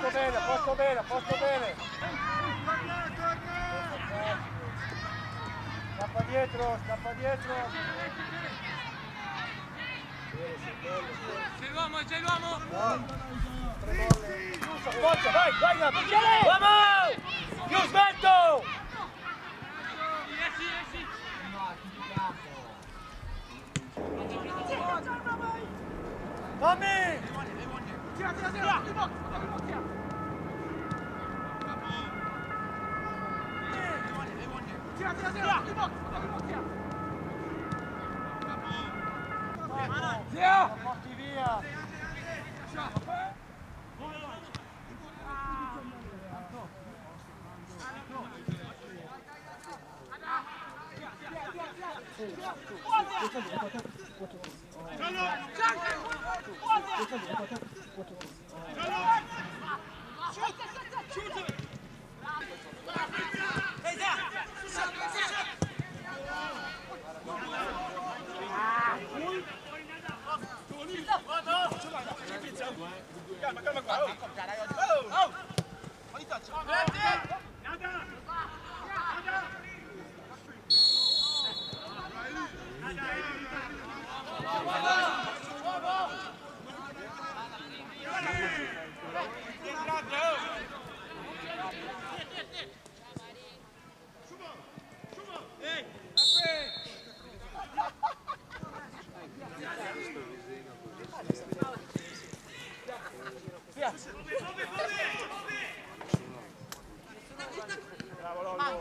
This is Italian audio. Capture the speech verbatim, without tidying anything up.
posto bene, posto bene, posto bene. Scappa dietro, scappa dietro. C'è l'uomo, c'è l'uomo! No. Tre bolle. Forza, vai, vai, Nato. Vamos! Più svelto! Esci, esci! Tommy! Tira, tira, tira! Tira, tira, tira! Via! Lo porti via! Calma, calma qua. Oh! Oh! Ogni touch. Nada! Nada! Bravo Lollo!